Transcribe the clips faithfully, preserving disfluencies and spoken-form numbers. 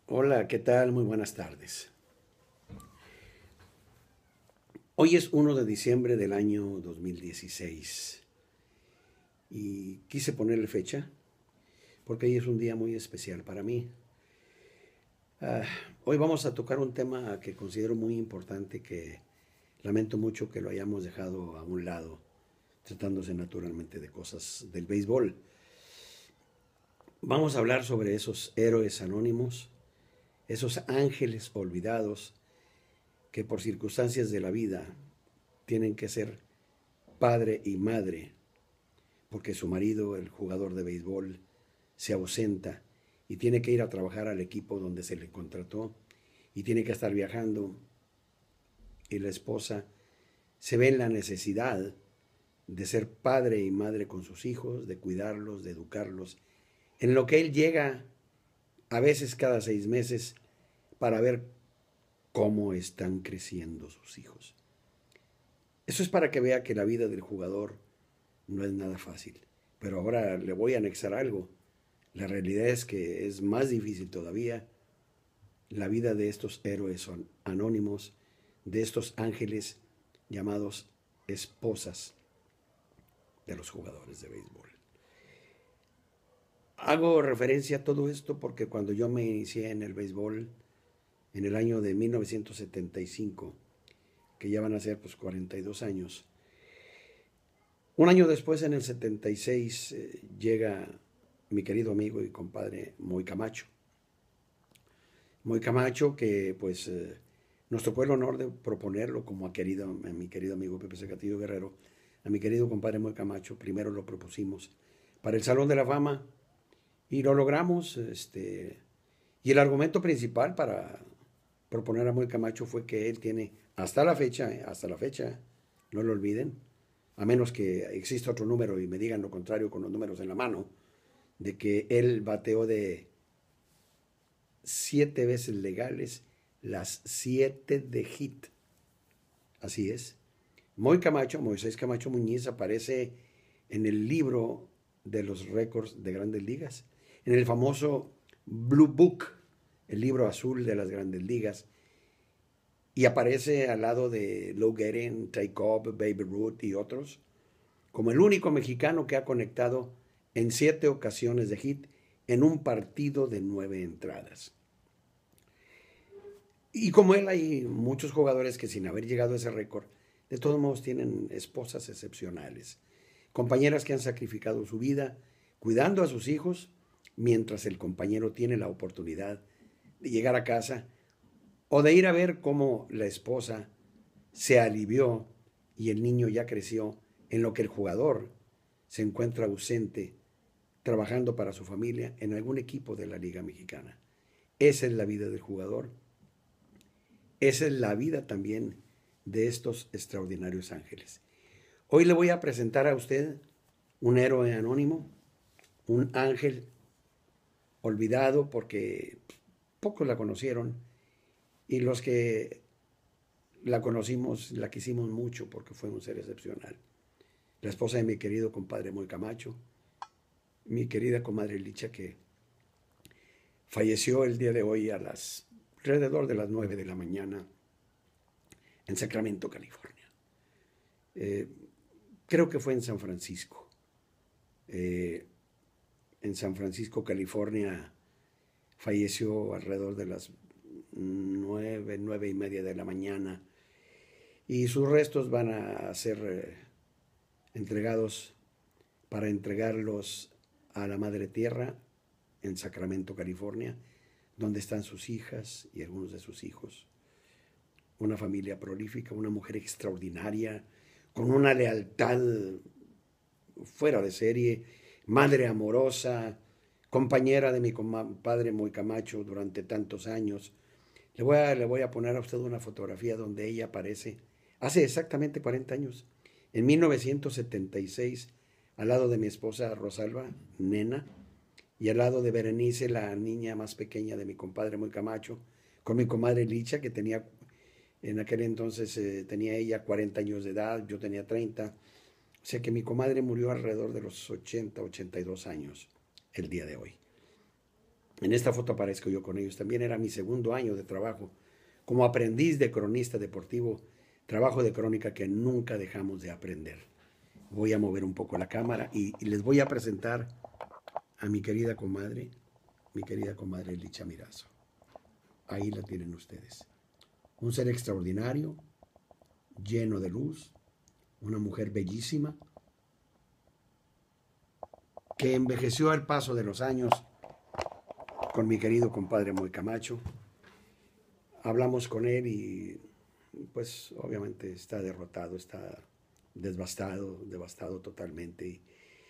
Hola, ¿qué tal? Muy buenas tardes. Hoy es uno de diciembre del año dos mil dieciséis y quise ponerle fecha porque hoy es un día muy especial para mí. Ah, hoy vamos a tocar un tema que considero muy importante, que lamento mucho que lo hayamos dejado a un lado, tratándose naturalmente de cosas del béisbol. Vamos a hablar sobre esos héroes anónimos, esos ángeles olvidados que por circunstancias de la vida tienen que ser padre y madre porque su marido, el jugador de béisbol, se ausenta y tiene que ir a trabajar al equipo donde se le contrató y tiene que estar viajando, y la esposa se ve en la necesidad de ser padre y madre con sus hijos, de cuidarlos, de educarlos, en lo que él llega a veces cada seis meses para ver cómo están creciendo sus hijos. Eso es para que vea que la vida del jugador no es nada fácil. Pero ahora le voy a anexar algo. La realidad es que es más difícil todavía la vida de estos héroes son anónimos, de estos ángeles llamados esposas de los jugadores de béisbol. Hago referencia a todo esto porque cuando yo me inicié en el béisbol en el año de mil novecientos setenta y cinco, que ya van a ser pues cuarenta y dos años, un año después, en el setenta y seis, eh, llega mi querido amigo y compadre Moy Camacho. Moy Camacho, que pues eh, nos tocó el honor de proponerlo como a, querido, a mi querido amigo Pepe Secatillo Guerrero, a mi querido compadre Moy Camacho. Primero lo propusimos para el Salón de la Fama y lo logramos. Este, y el argumento principal para proponer a Moy Camacho fue que él tiene, hasta la fecha, eh, hasta la fecha, no lo olviden, a menos que exista otro número y me digan lo contrario con los números en la mano, de que él bateó de siete veces legales, las siete de hit. Así es. Moy Camacho, Moisés Camacho Muñiz, aparece en el libro de los récords de Grandes Ligas, en el famoso Blue Book, el libro azul de las Grandes Ligas, y aparece al lado de Lou Gehrig, Ty Cobb, Baby Ruth y otros, como el único mexicano que ha conectado en siete ocasiones de hit en un partido de nueve entradas. Y como él, hay muchos jugadores que sin haber llegado a ese récord, de todos modos tienen esposas excepcionales, compañeras que han sacrificado su vida cuidando a sus hijos, mientras el compañero tiene la oportunidad de llegar a casa o de ir a ver cómo la esposa se alivió y el niño ya creció, en lo que el jugador se encuentra ausente trabajando para su familia en algún equipo de la Liga Mexicana. Esa es la vida del jugador. Esa es la vida también de estos extraordinarios ángeles. Hoy le voy a presentar a usted un héroe anónimo, un ángel olvidado porque pocos la conocieron, y los que la conocimos la quisimos mucho porque fue un ser excepcional. La esposa de mi querido compadre Moy Camacho, mi querida comadre Licha, que falleció el día de hoy a las alrededor de las nueve de la mañana en Sacramento, California. Eh, creo que fue en San Francisco. Eh, en San Francisco, California, falleció alrededor de las nueve, nueve y media de la mañana, y sus restos van a ser eh, entregados para entregarlos a la Madre Tierra en Sacramento, California, donde están sus hijas y algunos de sus hijos. Una familia prolífica, una mujer extraordinaria, con una lealtad fuera de serie, madre amorosa, compañera de mi compadre Moy Camacho durante tantos años. Le voy, a, le voy a poner a usted una fotografía donde ella aparece hace exactamente cuarenta años, en mil novecientos setenta y seis, al lado de mi esposa Rosalba, nena, y al lado de Berenice, la niña más pequeña de mi compadre Moy Camacho, con mi comadre Licha, que tenía, en aquel entonces eh, tenía ella cuarenta años de edad, yo tenía treinta, o sea que mi comadre murió alrededor de los ochenta, ochenta y dos años el día de hoy. En esta foto aparezco yo con ellos. También era mi segundo año de trabajo como aprendiz de cronista deportivo, trabajo de crónica que nunca dejamos de aprender. Voy a mover un poco la cámara y, y les voy a presentar a mi querida comadre, mi querida comadre Licha Mirazo. Ahí la tienen ustedes. Un ser extraordinario, lleno de luz, una mujer bellísima, que envejeció al paso de los años con mi querido compadre Moy Camacho. Hablamos con él y pues obviamente está derrotado, está devastado, devastado totalmente. Y,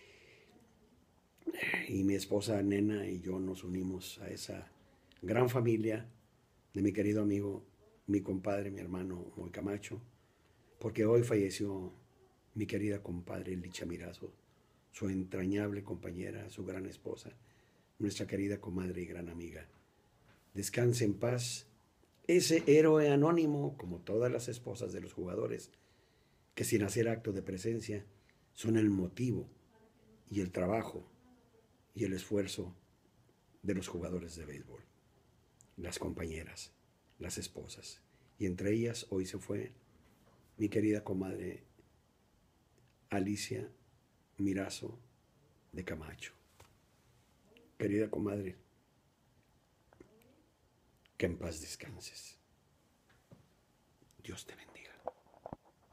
y mi esposa Nena y yo nos unimos a esa gran familia de mi querido amigo, mi compadre, mi hermano Moy Camacho, porque hoy falleció mi querida compadre Licha Mirazo, su entrañable compañera, su gran esposa, nuestra querida comadre y gran amiga. Descanse en paz ese héroe anónimo, como todas las esposas de los jugadores, que sin hacer acto de presencia son el motivo y el trabajo y el esfuerzo de los jugadores de béisbol, las compañeras, las esposas. Y entre ellas hoy se fue mi querida comadre Alicia Mirazo de Camacho. Querida comadre, que en paz descanses. Dios te bendiga.